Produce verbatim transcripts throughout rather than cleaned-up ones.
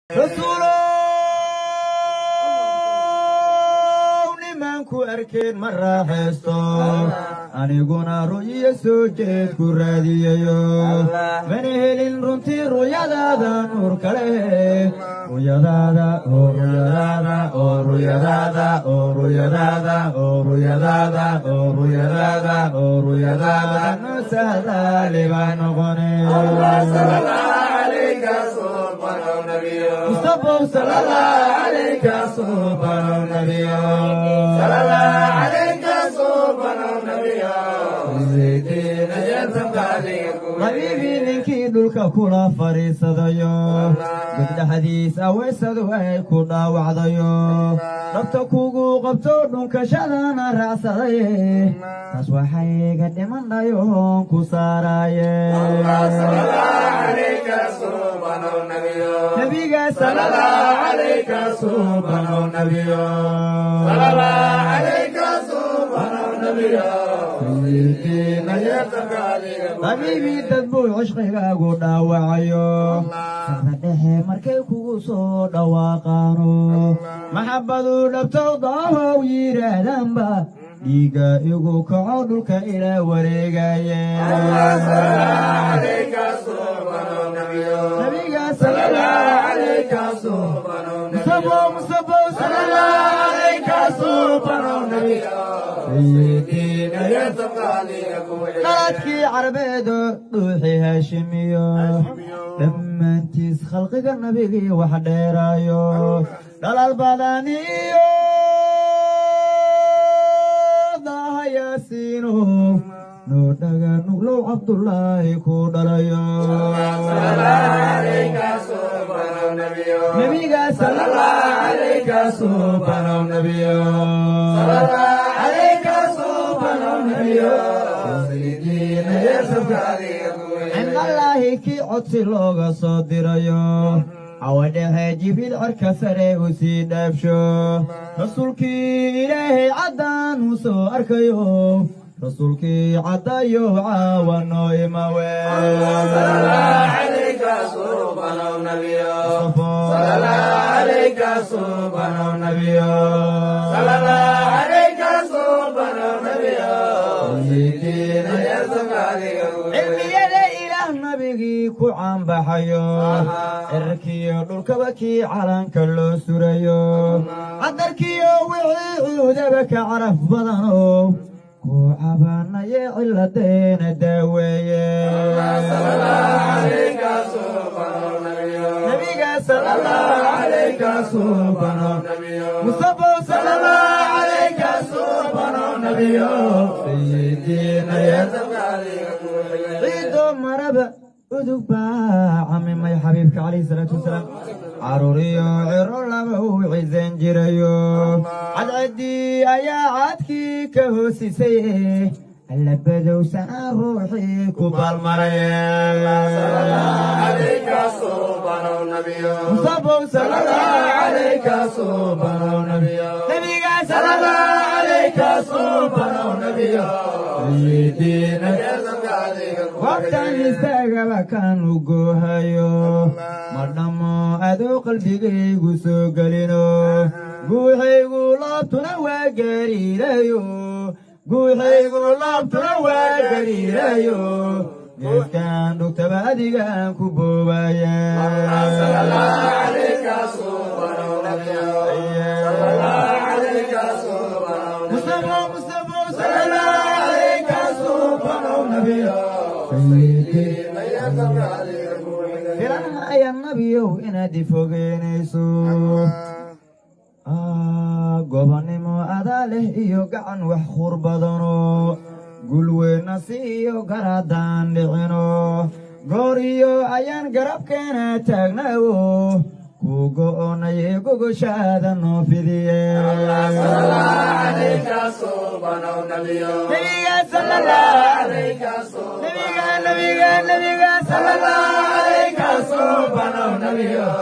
ku arkeen ma raaxaysto aniguna ru'yo soo jeed ku raadiyayo mana helin runtii ru'yadaada nuur kale ru'yadaada oo ru'yadaada oo ru'yadaada oo ru'yadaada oo ru'yadaada oo ru'yadaada oo ru'yadaada nasahdaali baa noqone Mustafa sallallahu alayka Suubanow Nabiyow sallallahu alayka Suubanow Nabiyow Sayidii Habibi ninkii dhulka kula fariisadayo gabdhaxdiis aweysadu ay ku dhaawacdayo dhabta kugu qabto dhunkashadana raacsaday taas waxay iga dhimanayo ku saaraye sallallahu alayka Suubanow Nabiyow nabiga sallallahu alayka Suubanow Nabiyow sallallahu alayka Suubanow Nabiyow Habibi dad buu cishqigaagu dhaawacayo sada dhexe markay kugu soo dhawaaqaano maxabbadu dhabtowdahow yidhaahdaanba dhiiga igu kaco dhulka ila wareegaye nabiga sallallahu alayka Suubanow Nabiyow Mustafa sallallahu alayka Suubanow Nabiyow qaladkii carbeedo dhuuxi haashimiyo dhammaantiis khalqiga nabigii wax dheeraayo dhalal badaniyo dahayaasiino noo dhaga nuglow cabdullaahi ku dhalayo nabiga sallallahu alayka Suubanow Nabiyow cindallahi kii codsi looga soo dirayo cawadhexe jibriil cirka sare u sii dhaafsho rasuulkii ilaahay caddaan uu soo arkayo rasuulkii caddayo caawa noo imawe cilmiyada ilaah nabigii ku caanbaxayo cirkiyo dhulkaba kii calanka loo surayo cadarkiyo wixii cuudaba ka caraf badano ku cabaanaye ciladeena daaweeye nabiga sallallahu alayka Suubanow Mustafa sallallahu alayka Suubanow Nabiyow ciido maraba udug baa camimay xabiibka calayhi salaatu wasalaam caruuriyo ciro laba u ciisan jirayo cadcadii ayaa caadkii ka hoosisay allabadow saa ruuxii ku baalmaraye Mustafa sallallahu alayka Suubanow Nabiyow nabiga sallallahu alayka Suubanow Nabiyow waqtan istaagaba kan u goohayo ma dhammo adoo qalbigaygu soo gelino guuxaygu laabtuna waa gariirayo guuxaygu laabtuna waa gariirayo geeskaan dhugtaba adigaan ku boobaya Mustafa Mustafa sallallahu alayka Suubanow Nabiyow filanaya nabiyow inaad ifogeynayso gobonnimo adaa leh iyo gacan wax khur badano gulweyna siiyo garadaan dhicino goor iyo ayaan garabkeena taagnawo ku go'onaye gogoshaada noo fidiye nabiga sallallahu alayka nabiga nabiga nabiga sallallahu alayka Suubanow Nabiyow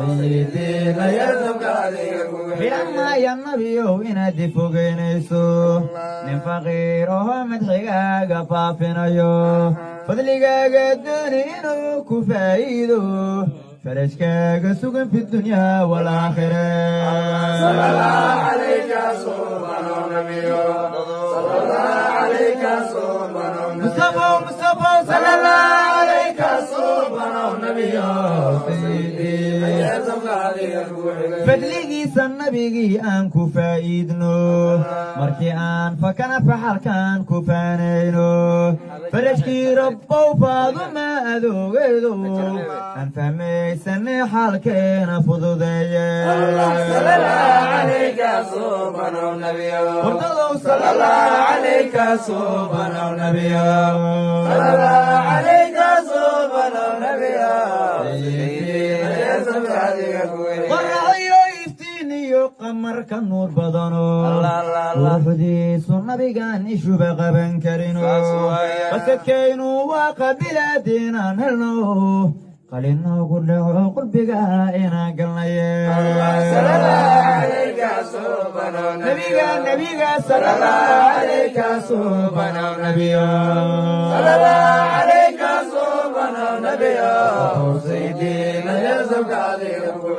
filanaya nabiyow inaad ifogeynayso nin faqiir oo madxigaaga faafinayo fadligaaga dooni inuu ku faa'iido فرشكاك سوق في الدنيا والآخرة صلى الله عليك صوبانو نبيو صلى الله عليك صوبانو مصطفى مصطفى صلى الله عليك صوبانو نبيو سيدي يا زمالي فدلقي سنبيقي أن كفايدنو مركي أن فكان فحل كان كفانينو فرشكي ربو فاضما أذو غيدو أن فهمي سني حال كينا فضو دايا صلى الله عليك صوبانو نبيو وردو صلى الله عليك صوبانو نبيو صلى الله عليك صوبانو نبيو يا زمالي ورعيو يفتينيو قمر كنور بدنو وحديث النبي كان يشوف غبن كرينو فسكينو وقبلا دينا نلنو قلنا قلنا قلبك إنا قلنا يا صلى الله عليك صوبانو نبيك نبيك صلى الله عليك صوبانو نبيو صلى الله عليك صوبانو نبيو سيدي يا زمالي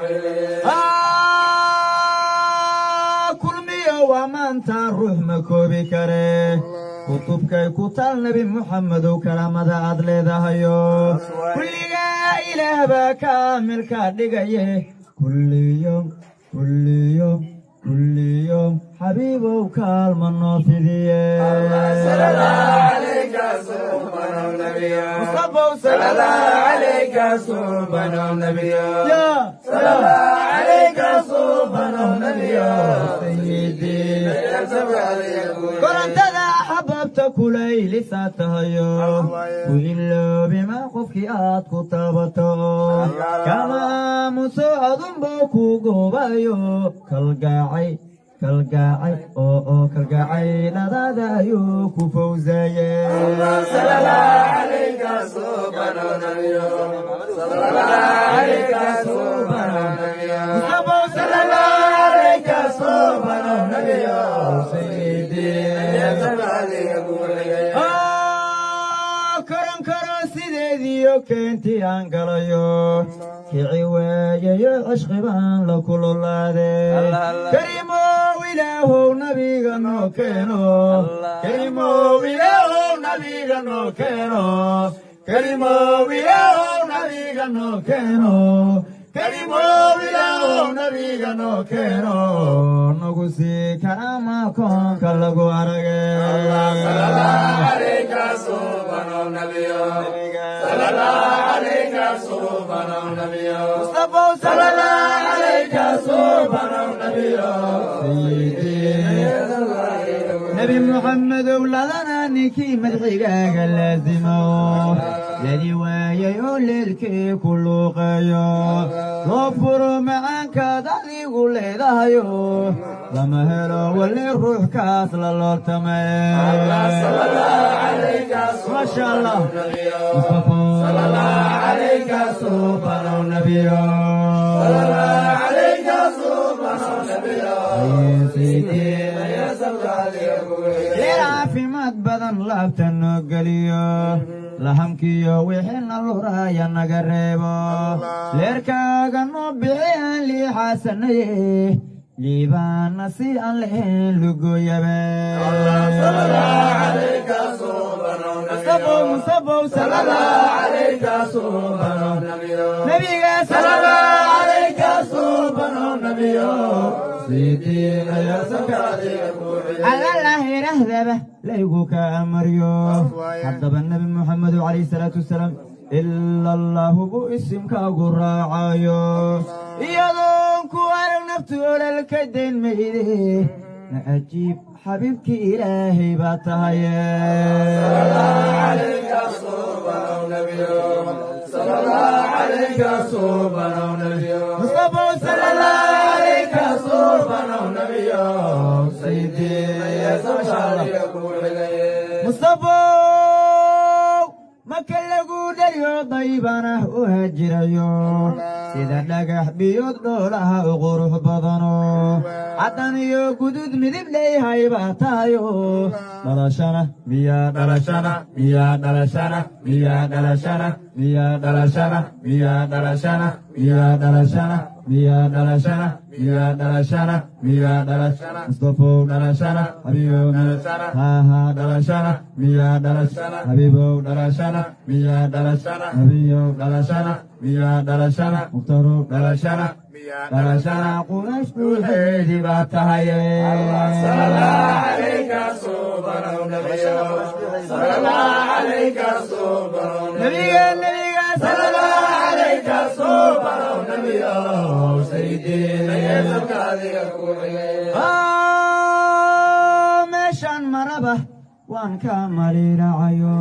ومن تروح مكوبي كره كتبك كتال نبي محمد وكرامة عدل دهيو كل إله بكامل كدقيه كل يوم كل يوم كل يوم حبيبه كالمنو في ديه صلى الله عليك صوبانو نبيو مصطفى صلى الله عليك صوبانو نبيو يا صلى الله عليك صوبانو نبيو سيدي قرنت ذا حببت كلي لساتهيو وإلا بما خفك آت كتابته كما مساعد بوكو قبايو كالقاعي كالقاعي أو أو كالقاعي لذا دايو كفوزايا صلى الله عليك صوبانو نبيو صلى الله عليك صوبانو نبيو مصطفى صلى الله عليك صوبانو نبيو سيدي يا زمالي كرم كرم سيدي كنتي أنقليو كعي واجيو عشق بان لكل الله كريمو إله نبي غنو كينو كريمو إله نبي غنو كينو كريمو إله نبي غنو كينو كريمو إله نبي غنو كينو نغسي كراما كون كالغو عرقه صلى الله عليك صوبانو نبيو صلى الله عليك صوبانو نبيو مصطفى صلى الله عليك صوبانو نبيو سيدي نبي محمد ولدنا نكي مدحيقاك اللازمو الذي وايا يوليلك كلقيو غفر معاك دعي قول لي لما هلو واللي الروح كاس للورتمي صلى الله عليك ما شاء الله مصطفى صلى الله عليك صوبانو نبيو صلى الله عليك صوبانو نبيو سيدي يا زمالي يا في مد بدن لابتن قليو لهمكيو وحين الورايا نقربو ليركا قنو بحيان لي حسنيه ليبان نسيئا لهين لقو يبي صلى الله عليك صوبانو مصطفى مصطفى صلى الله عليك صوبانو نبيو نبيك صلى الله عليك صوبانو نبيو سيدي يا زمالي على الله رهذبه ليقوك أمريو حتى النبي محمد عليه الصلاة والسلام إلا الله بو اسمك قراعايو يضون كوار نفتول الكدين ميدي نأجيب حبيبك إلهي باتهايا صلى الله عليك صوبانو نبيو صلى الله عليك صوبانو نبيو مصطفى صلى الله عليك صوبانو نبيو سيدي يا زمالي مصطفى ما كلقوا دليو ضيبانه وهجريو سيدا لقح بيوت دولها وغروح بضنو عطانيو قدود مذب لي هاي باتايو دلشانة بيا دلشانة بيا دلشانة بيا دلشانة بيا دلشانة بيا دلشانة miyaa dhalashana miyaa dhalashana miyaa dhalashana miyaa dhalashana mustafow dhalashana habiibow dhalashana haha dhalashana miyaa dhalashana habiibow dhalashana miyaa dhalashana habiibow dhalashana miyaa dhalashana mukhtarow dhalashana dhalashana quraysh buuxeedii baa tahaye Sallalaah Caleyka Suubanow Nabiyow Sallalaah Caleyka Suubanow nabiga nabiga Sallalaah Caleyka Suubanow Nabiyow Sayidii nayasabka adiga ku xigay meeshaan maraba waan ka mariiracayo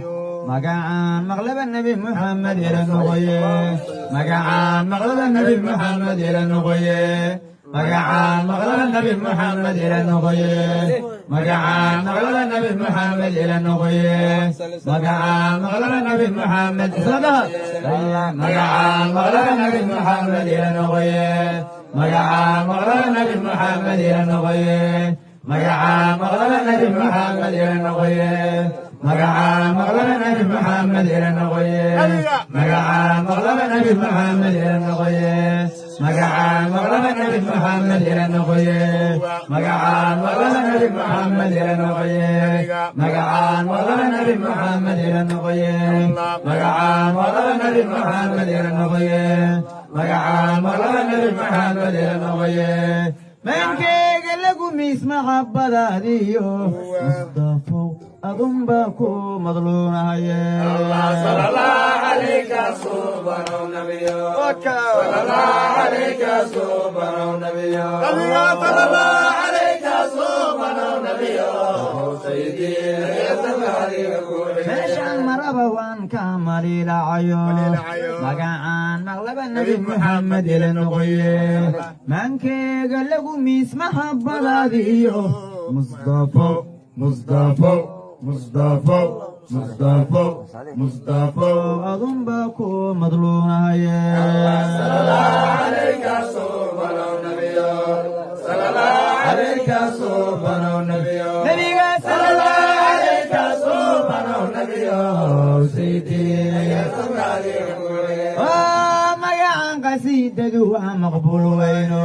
magacaan maqlaba nabi muxamed ila noqoye magacaan maqlaba nabi muxamed ila noqoye magacaan maqlaba nabi muxamed ila noqoye magacaan maqlaba nabi muxamed ila noqoye magacaan maqlaba nabi muxamed isadaha magacaan maqlaba nabi muxamed ila noqoye magacaan maqlaba nabi muxamed ila noqoye magacaan maqlaba nabi muxamed ila noqoye magacaan maqlaba nabi muxamed ila noqoye magacaan maqlaba nabi muxamed ila noqoye magacaan maqlaba nabi muxamed ila noqoye magacaan maqlaba nabi muxamed ila noqoye magacaan maqlaba nabi muxamed ila noqoye magacaan maqlaba nabi muxamed ila noqoye magacaan maqlaba nabi muxamed ila noqoye maankeyga lagu miis maxabadaadiyo mustafow adunba ku madluunahaye Sallalaah Caleyka Suubanow Nabiyow Sallalaah Caleyka Suubanow Nabiyow Sallalaah Caleyka Suubanow Nabiyow Sayidii nayasabka adiga ku xigay meeshaan maraba waan ka mariilacayo magacaan maqlaba nabi muxamed ila noqoye maankeyga lagu miis maxabadaadiyo mustafow mustafow mustafow mustafow mustafow adunba ku madluunahaye Sallalaah Caleyka Suubanow Nabiyow Sallalaah Caleyka Suubanow Nabiyow nabiga Sallalaah Caleyka Suubanow Nabiyow Sayidii nayasabka adiga ku xigay magacaan qasiidadu waa maqbuul weyno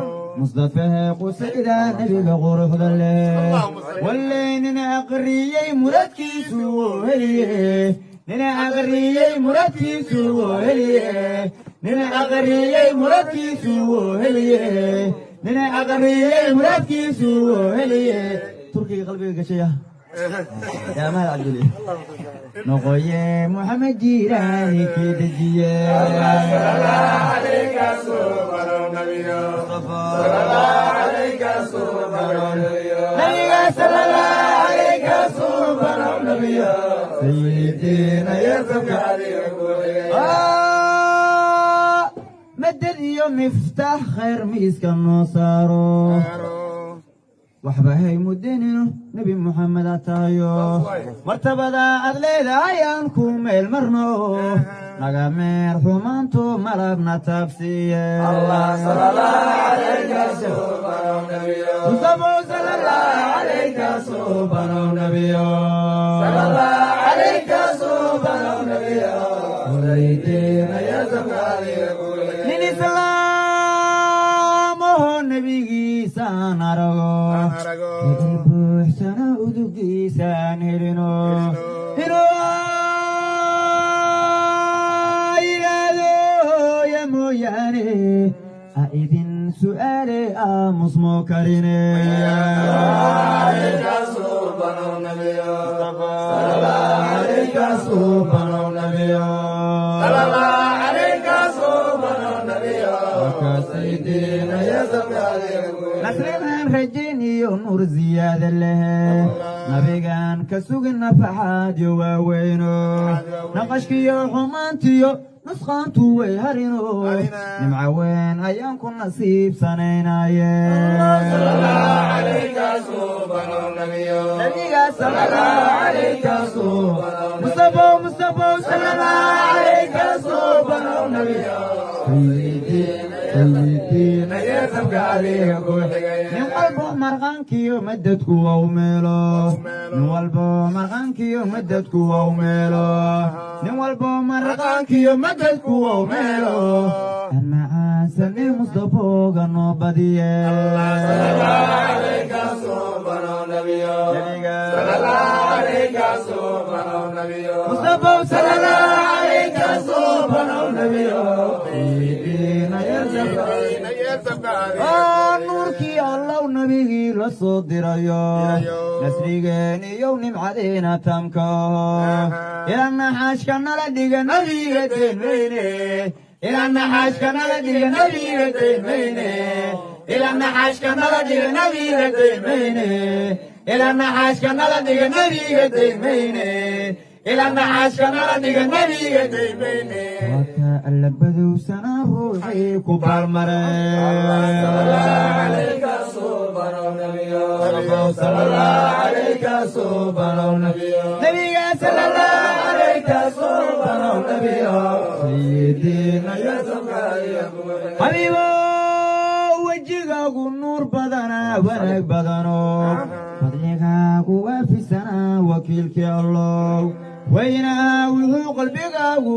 مصطفى قصيدة نبي بغرف ذله واللين أقريي مرتكي سوهليه ننا أقريي مرتكي سوهليه ننا أقريي مرتكي سوهليه ننا أقريي مرتكي سوهليه تركي قلبي قشية يا مال عبدالله نقوي محمد جيراني كدجيه Sallalaah Caleyka Suubanow Nabiyow Sallalaah Caleyka Suubanow Nabiyow Sallalaah Caleyka Suubanow Nabiyow Sayidii nayasabka adiga ku xigay مدد يوم مفتاح خير ميسك النصارو وحبه مدينه نبي محمد أتايو مرتبة أغليدا أيانكم المرنو نغمير حمانتو ملابنا تفسيه الله Sallalaah Caleyka Suubanow Nabiyow مصطفى Sallalaah Caleyka Suubanow Nabiyow Sallalaah Caleyka Suubanow Nabiyow Sayidii nayasabka adiga ku xigay nin islaamaho nebigiisaan arago idil buuxsana udugiisaan helino inuu yidhaahdo ya mooyaane a idin su'aale aamus moo karine Caleyka Suubanow Nabiyow Sallalaah Caleyka Suubanow Nabiyow Sallalaah Caleyka Suubanow Nabiyow Sayidii nayasabka adiga ku xigay nasrigan rajayniyo nuur ziyaada leh nabigan ka sugin nafaxaadyo waaweyno naqashkiyo xumaantiyo nusqaantu way harino nimca weyn ayaan ku nasiibsanaynaye Sallalaah Caleyka Suubanow Nabiyow nabiga Sallalaah Caleyka Suubanow mustafa mustafa Sallalaah Caleyka Suubanow Nabiyow Sayidii سيدي نيسك عليك من قلبه مرغانكي ومددك وميلو من قلبه مرغانكي ومددك وميلو من قلبه مرغانكي ومددك وميلو أما عسل مصطفى قنو بديه صلى الله عليك سبحانه نبيو صلى الله عليك سبحانه نبيو مصطفى صلى الله عليك سبحانه نبيو سيدنا يرزق نوركي الله ونبيه للصدر نسريقين يوم علينا تمكو إلى النحاش كان لديك نبيه تنبيني إلى النحاش كان لديك نبيه تنبيني إلى النحاش كان لديك نبيه تنبيني إلى النحاش كان لديك نبيه تنبيني إلى النحاش كان لديك نبيه تنبيني وكا اللبذو سنة روحي كبار مرين صلى الله عليك سبحانه نبيو صلى الله عليك سبحانه نبيو نبي صلى الله عليك سبحانه نبيو سيدنا يوسف حبيبو وجهك النور بدنا ونك بدنو فضلك وفي السنة وكيلك الله وينا وذو قلبك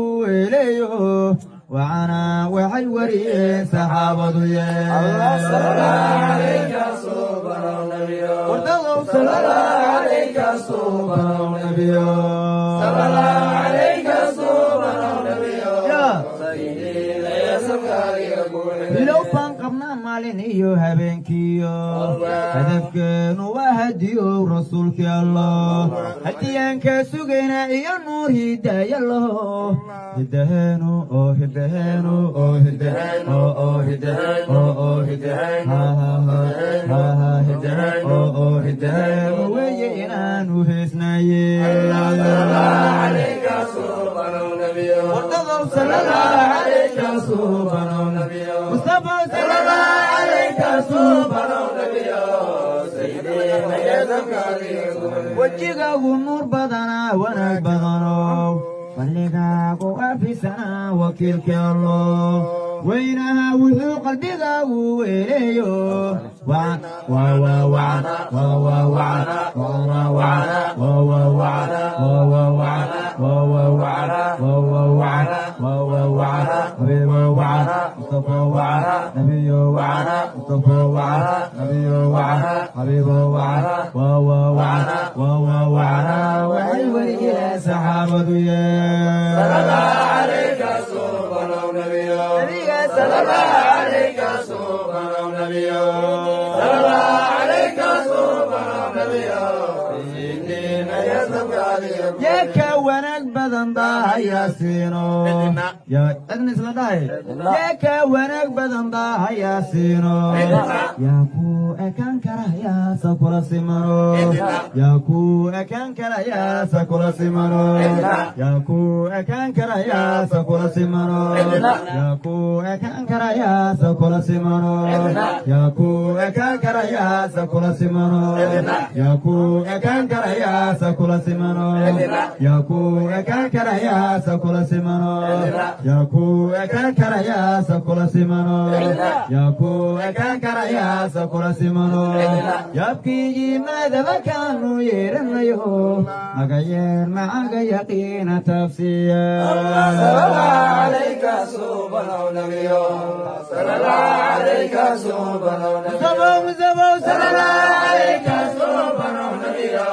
وإليه وعنا وحي وريه صحابة يا الله صلى الله عليك سبحانه نبيو وارتضوا صلى الله عليك سبحانه نبيو صلى الله عليك سبحانه نبيو يا سيدي يا سفاري لو فانقمنا مالينيو هبنكيو هدفك وهديو رسولك الله هديانك سجنا يا نور هدايا الله هدهانو او هدهانو او هدهانو او هدهانو او هدهانو ها ها ها هدهانو او هدهانو وينانو هسناي الله صلى الله عليك سبحانه نبيو وارتضوا صلى الله عليك سبحانه نبيو مصطفى صلى الله عليك سبحانه نبيو سيدنا يزكى وجهك النور بدنا ونك بدنا فلقاك وفي سنة وكيلك الله وينها وذو قلبك وإليه وعنا وعنا وعنا وعنا وعنا وعنا وعنا وعنا وعنا وعنا حبيب وعنا مصطفى وعنا نبي وعنا مصطفى وعنا نبي وعنا حبيب وعنا وعنا وعنا وحي ولي صحابة يا صلى الله عليك سبحانه نبيو صلى الله عليك سبحانه نبيو صلى الله عليك سبحانه نبيو سيدنا يزكى يا كونك بدن ضاع يا سينو يا ادني سلداي يا كونك بدن ضاع يا سينو يا كو اكن كره يا سكر سمرو يا كو اكن كره يا سكر سمرو يا كو اكن كره يا سكر سمرو يا كو اكن كره يا سكر سمرو يا كو اكن كره يا سكر سمرو يا كو اكن كره يا سكر سمرو يا كو اكن كره يا سكر سمرو يا كو اكن كره يا سكر سمرو يا كو اكن كره يا سكر سمرو يبكي ماذا بكانوا يرنيو مغير معك يقين تفسير صلى الله عليك سبحانه نبيو صلى الله عليك سبحانه نبيو صلى الله عليك سبحانه نبيو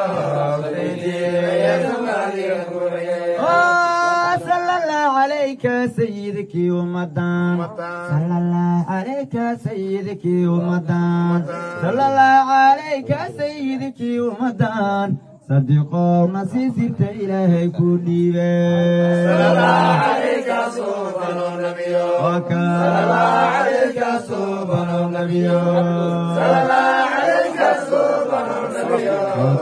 صلى الله عليك سيدك ومدان صلى الله عليك سيدك ومدان صلى الله عليك سيدك ومدان صدقوا نسيسرت إلهي كوني صلى الله عليك سبحانه نبيو صلى الله عليك سبحانه نبيو صلى الله عليك سبحانه نبيو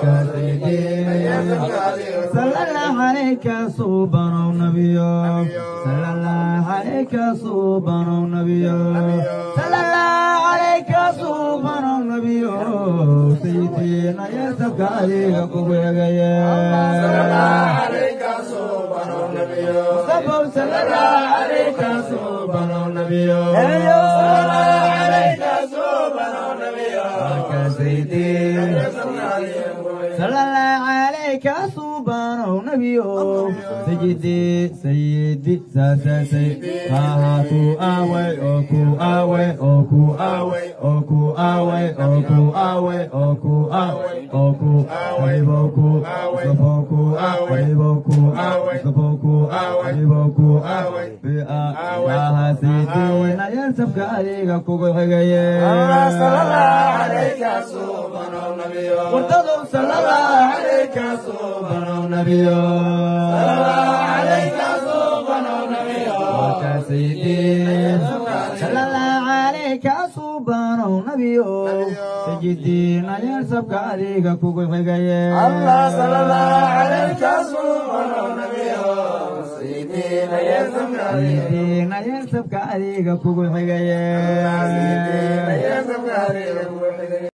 صلى الله عليك سبحانه نبيو صلى الله عليك سبحانه نبيو صلى الله عليك سبحانه نبيو سيدنا يسبك عليك كوكويا صلى الله عليك سبحانه نبيو مصطفى صلى الله عليك سبحانه نبيو صلى الله عليك سبحانه نبيو سيدي صلى الله عليك سبحانه نبيو سيدي سيدي ساسا سيدي ها كو آوي أوكو آوي أوكو آوي أوكو آوي أوكو آوي أوكو آوي أوكو حبيبوكو صفوكو حبيبوكو صفوكو حبيبوكو بيا يا سيدي نيرسب كاريغا كوكو حغايه صلى الله عليك سبحانه نبيو مرتضى صلى الله عليك سبحانه نبيو صلى الله عليك سبحانه نبيو سيدي صلى الله عليك سبحانه نبيو سيدي نيرسب كاريغا كوكو حغايه الله صلى الله عليك سبحانه نبيو سيدي نيرسب سيدي نيرسب كاريغا كوكو حغايه سيدي نيرسب كاريغا كوكو حغايه